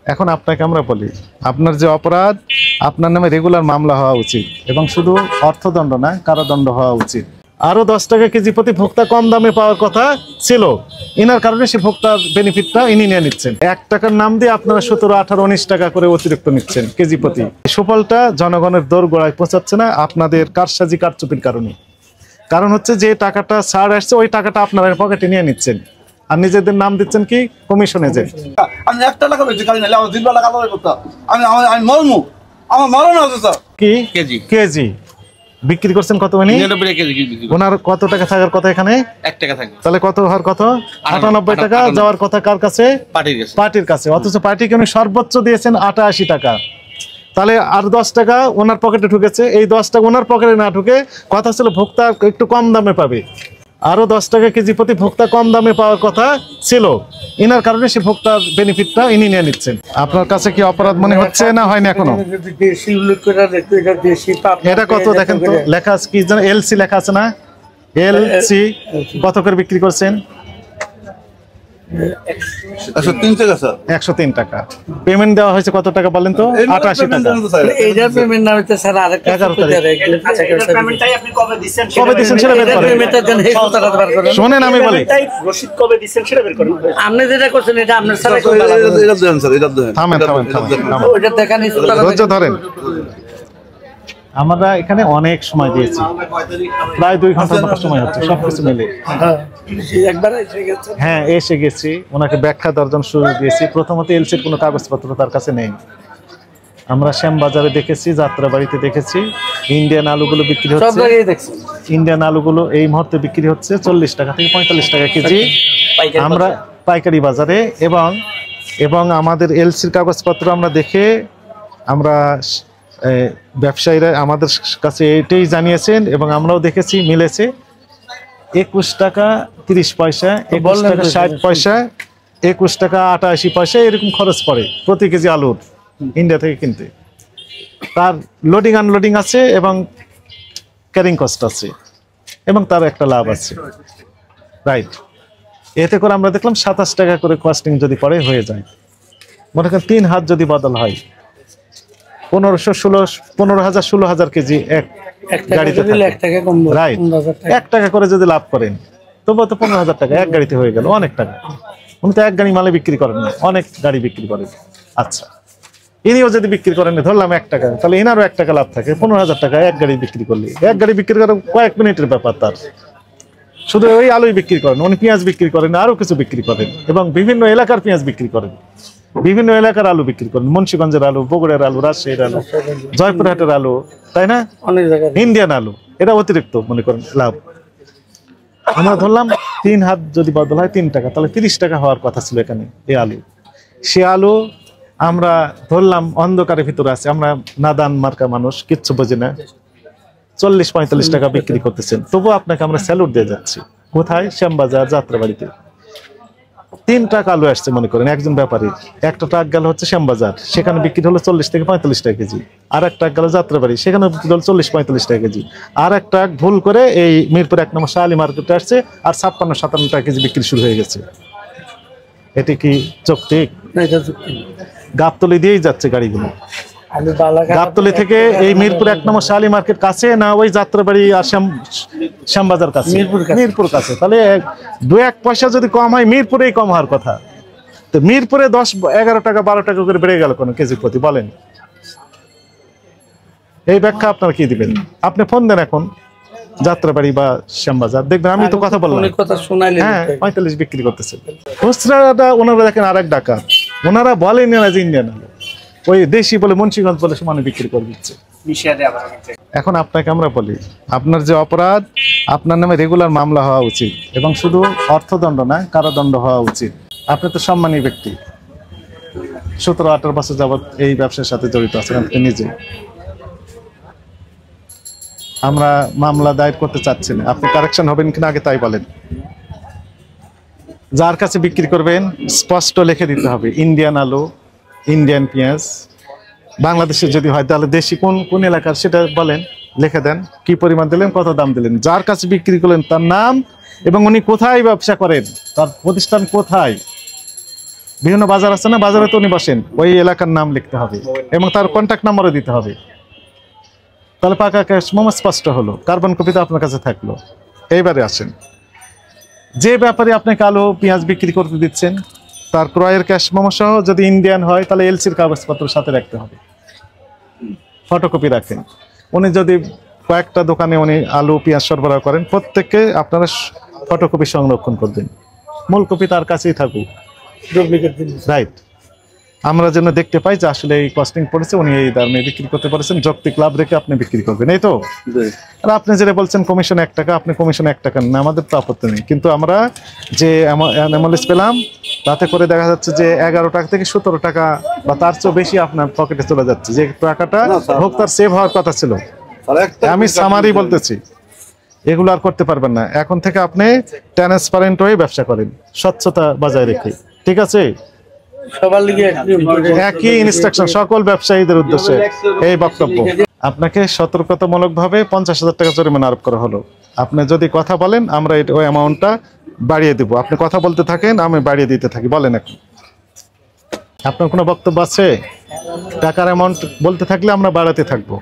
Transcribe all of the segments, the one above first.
এখন আপনাকে আমরা বলি, আপনার যে অপরাধ, আপনার নামে রেগুলার মামলা হওয়া উচিত এবং শুধু অর্থদণ্ড না, কারাদণ্ড হওয়া উচিত। আরো 10 টাকা কেজি প্রতি ভোক্তা কম দামে পাওয়ার কথা ছিল, ইনার কারণে সে ভোক্তার বেনিফিটটা ইনি নিয়ে নিচ্ছেন। 1 টাকার নাম দিয়ে আপনারা 17, 18, 19 টাকা করে অতিরিক্ত নিচ্ছেন কেজি প্রতি। সুফলটা জনগণের দোরগোড়ায় পৌঁছাচ্ছে না আপনাদের কারসাজি কারচুপির কারণে। কারণ হচ্ছে যে টাকাটা ছাড় আসছে, ওই টাকাটা আপনারা পকেটে নিয়ে নিচ্ছেন আর নিজেদের নাম দিচ্ছেন কি কমিশনে। যে আমি 1 টাকা বেশি খাই না, আমার 2 টাকা লাভ করতে আমি মরমু, আমার মরণ আছে স্যার। কি কেজি বিক্রি করছেন কত? মানে ওনার কত টাকা থাকার কথা এখানে? 1 টাকা থাকবে। তাহলে কত হওয়ার কথা? 98 টাকা যাওয়ার কথা কার কাছে? পার্টির কাছে। অথচ পার্টিকে উনি সর্বোচ্চ দিয়েছেন 88 টাকা। তাহলে আর 10 টাকা ওনার পকেটে ঢুকেছে। এই 10 টাকা ওনার পকেটে না ঢুকে কথা ছিল ভোক্তা একটু কম দামে পাবে। আরো 10 টাকা কেজি প্রতি ভোক্তা কম দামে পাওয়ার কথা ছিল, ইনার কারণে সে ভোক্তার বেনিফিটটা ইনি নিয়ে নিচ্ছেন। আপনার কাছে কি অপরাধ মনে হচ্ছে না হয়নি এখনো? এটা কত দেখেন তো, লেখা আছে কি জানেন? এলসি লেখা আছে না? এলসি কত করে বিক্রি করছেন? 103 টাকা স্যার। 103 টাকা। পেমেন্ট দেওয়া হয়েছে কত টাকা বলেন তো? 88 টাকা। এইটার পেমেন্ট না হইতে স্যার আরেকটা 11 তারিখ। পেমেন্টটাই আপনি কবে দিবেন? কবে দিবেন সেটা বের করেন। পেমেন্টটা দেন, এই টাকা বার করেন। শুনেন আমি বলি, রসিদ কবে দিবেন সেটা বের করেন। আপনি যেটা করছেন এটা আপনার স্যার এটা দেন স্যার, এটা দেন। থামেন। ওইটা দেখান, এই ধৈর্য ধরেন। আমরা এখানে অনেক সময় দিয়েছি, প্রায় 2 ঘন্টার মতো সময় হচ্ছে সবকিছু মিলে। হ্যাঁ, এসে গেছি, ওনাকে ব্যাখ্যা দেওয়ার সুযোগ দিয়েছি। প্রথমত এলসির কোনো কাগজপত্র তার কাছে নেই। আমরা শ্যামবাজারে দেখেছি, যাত্রাবাড়িতে দেখেছি, ইন্ডিয়ান আলুগুলো বিক্রি হচ্ছে। ইন্ডিয়ান আলুগুলো এই মুহূর্তে বিক্রি হচ্ছে 40 টাকা থেকে 45 টাকা কেজি আমরা পাইকারি বাজারে। এবং আমাদের এলসির কাগজপত্র আমরা দেখে, আমরা ব্যবসায়ীরা আমাদের কাছে এটাই জানিয়েছেন এবং আমরাও দেখেছি মিলেছে। 21 টাকা 30 পয়সা, 21 টাকা 60 পয়সা, 21 টাকা 88 পয়সা এরকম খরচ পড়ে প্রতি কেজি আলুর ইন্ডিয়া থেকে কিনতে। তার লোডিং আনলোডিং আছে এবং ক্যারিং কস্ট আছে এবং তার একটা লাভ আছে, রাইট? এতে করে আমরা দেখলাম 27 টাকা করে কস্টিং যদি পড়ে হয়ে যায়। মনে করেন 3 হাত যদি বদল হয়, 15,000 16,000 কেজি এক গাড়িতে, রাইট? 1 টাকা করে যদি লাভ করেন তবু তো 15,000 টাকা এক গাড়িতে হয়ে গেল, অনেক টাকা। উনি তো এক গাড়ি মালে বিক্রি করেন না, অনেক গাড়ি বিক্রি করেন। আচ্ছা, ইনিও যদি বিক্রি করেন, ধরলাম 1 টাকা, তাহলে এনারও 1 টাকা লাভ থাকে। 15,000 টাকা এক গাড়ি বিক্রি করলে, এক গাড়ি বিক্রি করা কয়েক মিনিটের ব্যাপার তার। শুধু ওই আলুই বিক্রি করেন, উনি পেঁয়াজ বিক্রি করেন, আরো কিছু বিক্রি করেন এবং বিভিন্ন এলাকার পেঁয়াজ বিক্রি করেন, বিভিন্ন এলাকার আলু বিক্রি করেন, মুন্সিগঞ্জের আলু, বগুড়ার আলু, রাজশাহীর আলু, জয়পুরহাটের আলু, তাই না? ইন্ডিয়ান আলু, এটা অতিরিক্ত মনে করেন লাভ। আমরা ধরলাম 3 হাত যদি বদল হয় 3 টাকা, তাহলে 30 টাকা হওয়ার কথা ছিল এখানে এই আলু। সে আলু আমরা ধরলাম অন্ধকারের ভিতরে আছে, আমরা নাদান মার্কা মানুষ, কিচ্ছু বোঝে না, 40-45 টাকা বিক্রি করতেছেন। তবু আপনাকে আমরা স্যালুট দিয়ে যাচ্ছি। কোথায়? শ্যামবাজার, যাত্রাবাড়িতে 3 টাকা আলু আসছে মনে করেন একজন ব্যাপারী। একটা ট্রাক গেল হচ্ছে শ্যামবাজার, সেখানে বিক্রি হলো 40 থেকে 45 টাকা কেজি। আর এক ট্রাক গেল যাত্রাবাড়ি, সেখানে বিক্রি হলো 40-45 টাকা কেজি। আর এক ট্রাক ভুল করে এই মিরপুর 1 নম্বর শাহালি মার্কেটে আসছে, আর 56-57 টাকা কেজি বিক্রি শুরু হয়ে গেছে। এটি কি যৌক্তিক? গাবতলি দিয়েই যাচ্ছে গাড়িগুলো। গাবতলি থেকে এই মিরপুর 1 নম্বর শাহালি মার্কেট কাছে না ওই যাত্রাবাড়ি আর শ্যামবাজার কাছে? মিরপুর কাছে। তাহলে 2-1 পয়সা যদি কম হয়, মিরপুরেই কম হওয়ার কথা। তো মিরপুরে 10-11 টাকা 12 টাকা করে বেড়ে গেল কোন কেজি প্রতি, বলেন? এই ব্যাখ্যা আপনারা কি দিবেন? আপনি ফোন দেন এখন যাত্রাবাড়ি বা শ্যামবাজার, দেখবেন আমি তো কথা বললাম, হ্যাঁ 45 বিক্রি করতেছে। খুচরাটা ওনারা দেখেন আরেক ডাকাত, ওনারা বলেন না যে ইন্ডিয়ান আলু, ওই দেশি বলে মুন্সিগঞ্জ বলে সমানে বিক্রি করে দিচ্ছে। এখন আপনাকে আমরা বলি, আপনার যে অপরাধ, আপনার নামে রেগুলার মামলা হওয়া উচিত এবং শুধু অর্থদণ্ড না, কারাদণ্ড হওয়া উচিত। আপনি তো সম্মানী ব্যক্তি, 17-18 বছর যাবৎ এই ব্যবসার সাথে জড়িত আছেন আপনি নিজে। আমরা মামলা দায়ের করতে চাচ্ছি না, আপনি কারেকশন হবেন কিনা আগে তাই বলেন। যার কাছে বিক্রি করবেন স্পষ্ট লিখে দিতে হবে ইন্ডিয়ান আলু, ইন্ডিয়ান পেঁয়াজ। বাংলাদেশে যদি হয় তাহলে দেশি কোন এলাকার সেটা বলেন, লিখে দেন, কি পরিমাণ দিলেন, কত দাম দিলেন, যার কাছে বিক্রি করলেন তার নাম এবং উনি কোথায় ব্যবসা করেন, তার প্রতিষ্ঠান কোথায়, বিভিন্ন বাজার আছে না, বাজারে তো উনি বসেন, ওই এলাকার নাম লিখতে হবে এবং তার কন্ট্যাক্ট নাম্বারও দিতে হবে। তাহলে পাকা ক্যাশ মেমো স্পষ্ট হলো, কার্বন কপি তো আপনার কাছে থাকলো। এইবারে আসেন, যে ব্যাপারে আপনাকে আলু পেঁয়াজ বিক্রি করতে দিচ্ছেন তার ক্রয়ের ক্যাশ মেমো সহ, যদি ইন্ডিয়ান হয় তাহলে এলসির কাগজপত্র সাথে রাখতে হবে, ফটোকপি রাখেন। উনি যদি কয়েকটা দোকানে উনি আলু পেঁয়াজ সরবরাহ করেন, প্রত্যেককে আপনারা ফটোকপি সংরক্ষণ করবেন, মূল কপি তার কাছেই থাকুক, রাইট। আমরা যেন দেখতে পাই যে আসলে এই কস্টিং পড়েছে, উনি এই দামে বিক্রি করতে পারছেন, যৌক্তিক লাভ রেখে আপনি বিক্রি করবেন, এই তো। আর আপনি যেটা বলছেন কমিশন 1 টাকা, আপনি কমিশন 1 টাকা না, আমাদের তো আপত্তি নেই, কিন্তু আমরা যে অ্যানালিস পেলাম তাতে করে দেখা যাচ্ছে যে 11 টাকা থেকে 17 টাকা বা তার চেয়েও বেশি আপনার পকেটে চলে যাচ্ছে, যে টাকাটা ভোক্তার সেভ হওয়ার কথা ছিল। আমি সামারি বলতেছি, এগুলো আর করতে পারবেন না। এখন থেকে আপনি ট্রান্সপারেন্ট হয়ে ব্যবসা করেন, স্বচ্ছতা বজায় রেখে, ঠিক আছে? একই ইনস্ট্রাকশন সকল ব্যবসায়ীদের উদ্দেশ্যে এই বক্তব্য। আপনাকে সতর্কতামূলকভাবে 50,000 টাকা জরিমানা আরোপ করা হলো। আপনি যদি কথা বলেন আমরা ওই অ্যামাউন্টটা বাড়িয়ে দিব, আপনি কথা বলতে থাকেন, আমি বাড়িয়ে দিতে থাকি। বলেন এখন আপনার কোনো বক্তব্য আছে? টাকার অ্যামাউন্ট বলতে থাকলে আমরা বাড়াতে থাকবো।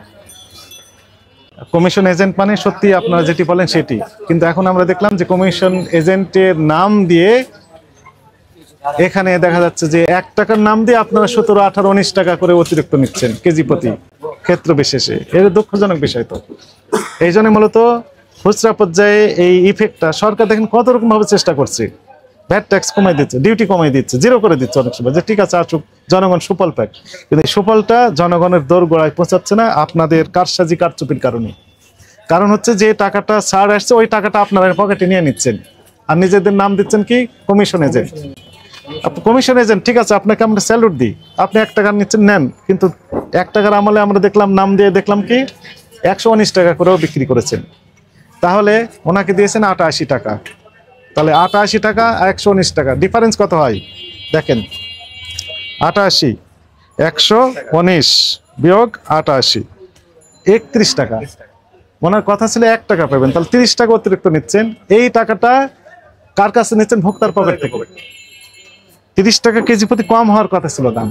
কমিশন এজেন্ট মানে সত্যি আপনারা যেটি বলেন সেটি, কিন্তু এখন আমরা দেখলাম যে কমিশন এজেন্টের নাম দিয়ে এখানে দেখা যাচ্ছে যে 1 টাকার নাম দিয়ে আপনারা 17, 18, 19 টাকা করে অতিরিক্ত নিচ্ছেন কেজি প্রতি, ক্ষেত্র বিশেষে। এর দুঃখজনক বিষয়। তো এই জন্য মূলত খুচরা পর্যায়ে এই ইফেক্টটা সরকার দেখেন কত রকম ভাবে চেষ্টা করছে, ভ্যাট ট্যাক্স কমাই দিচ্ছে, ডিউটি কমাই দিচ্ছে, জিরো করে দিচ্ছে অনেক সময়, যে ঠিক আছে আসুক জনগণ সুফল পাক, কিন্তু এই সুফলটা জনগণের দোর গোড়ায় পৌঁছাচ্ছে না আপনাদের কারসাজি কারচুপির কারণে। কারণ হচ্ছে যে টাকাটা ছাড় আসছে ওই টাকাটা আপনারা পকেটে নিয়ে নিচ্ছেন আর নিজেদের নাম দিচ্ছেন কি কমিশন এজেন্ট। কমিশন এজেন্ট ঠিক আছে, আপনাকে আমরা স্যালুট দিই, আপনি 1 টাকা নিচ্ছেন নেন, কিন্তু 1 টাকার আমলে আমরা দেখলাম নাম দিয়ে দেখলাম কি 119 টাকা করেও বিক্রি করেছেন। তাহলে ওনাকে দিয়েছেন 88 টাকা, তাহলে 88 টাকা 119 টাকা ডিফারেন্স কত হয় দেখেন, 88 119 বিয়োগ 88 31 টাকা। ওনার কথা ছিল 1 টাকা পাবেন, তাহলে 30 টাকা অতিরিক্ত নিচ্ছেন। এই টাকাটা কার কাছে নিচ্ছেন? ভোক্তার পকেট থেকে। 30 টাকা কেজি প্রতি কম হওয়ার কথা ছিল দাম,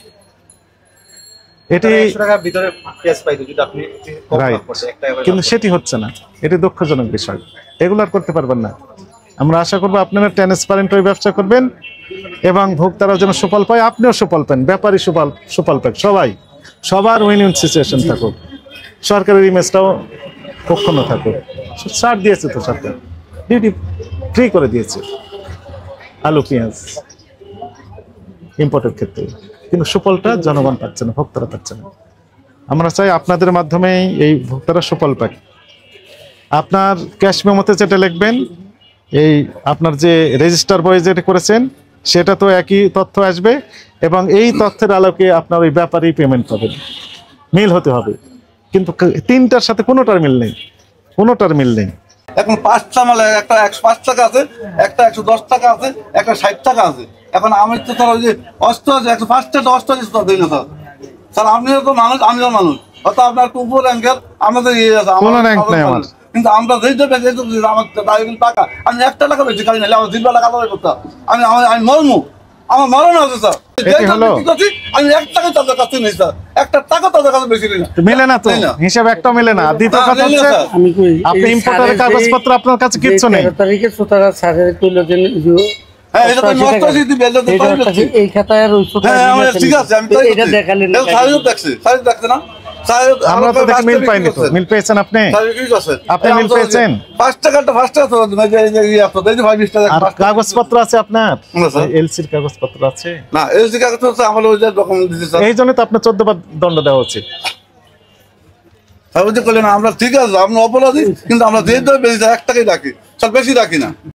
এটি কিন্তু সেটি হচ্ছে না, এটি দুঃখজনক বিষয়। এগুলো আর করতে পারবেন না। আমরা আশা করবো আপনারা ট্রান্সপারেন্ট হয়ে ব্যবসা করবেন এবং ভোক্তারা যেন সুফল পায়, আপনিও সুফল পান, ব্যাপারী সুফল পাক, সবার উইন উইন সিচুয়েশন থাকুক, সরকারের ইমেজটাও পক্ষণ থাকুক। ছাড় দিয়েছে তো সরকার, ডিউটি ফ্রি করে দিয়েছে আলু পেঁয়াজ ইম্পোর্টের ক্ষেত্রে, কিন্তু সুফলটা জনগণ পাচ্ছে না, ভোক্তারা পাচ্ছে না। আমরা চাই আপনাদের মাধ্যমেই এই ভোক্তারা সুফল পায়। আপনার ক্যাশ মেমোতে যেটা লিখবেন, এই আপনার যে রেজিস্টার বই যেটা করেছেন সেটা তো একই তথ্য আসবে এবং এই তথ্যের আলোকে আপনার ওই ব্যাপারী পেমেন্ট পাবেন, মিল হতে হবে। কিন্তু 3টার সাথে কোনোটার মিল নেই। এখন 5টা মালে একটা 105 টাকা আছে, একটা 110 টাকা আছে, একটা 60 টাকা আছে। এখন আমি তো স্যার ওই যে 88 105 টাকা 88 টাকা দিই না স্যার। স্যার আপনিও তো মানুষ, আমিও মানুষ, হয়তো আপনার একটু উপর র্যাঙ্কের, আমাদের ইয়ে আছে, কোনো র্যাঙ্ক নাই আমার, কিন্তু আমরা যেই আমার টাকা আমি 1 টাকা বেশি খাই না, আমার 2 টাকা আলাদা করতাম, আমি মরমু, আমার মরণ আছে স্যার। আমি 1 টাকা তাদের কাছে নেই স্যার, 1 টাকা তাদের কাছে বেশি নেই, মেলে না তো, হিসাব একটাও মেলে না। দ্বিতীয় কথা হচ্ছে আপনি ইম্পোর্টারের কাগজপত্র আপনার কাছে কিচ্ছু নেই। 13 তারিখে সুতারা স্যারের কইলো যে হ্যাঁ এটা তো নষ্ট হয়ে দিবে, এই খাতায় আর ওই সুতারা ঠিক আছে, আমি এটা দেখালেন না, সাইজ দেখছে না। আমরা তো দেখি মিল পাইনি, তো মিল পেয়েছেন আপনি? আপনি মিল পেয়েছেন? 5 টাকাটা 5 টাকা তো আর কাগজপত্র আছে আপনার? এলসির কাগজপত্র আছে না? এলসি কাগজ তো আমার ওই যে ডকুমেন্ট দিতে, এই জন্য তো আপনার 14 বার দণ্ড দেওয়া উচিত। আমরা ঠিক আছে, আমরা অপরাধী, কিন্তু আমরা যে বেশি 1 টাকাই রাখি, বেশি রাখি না।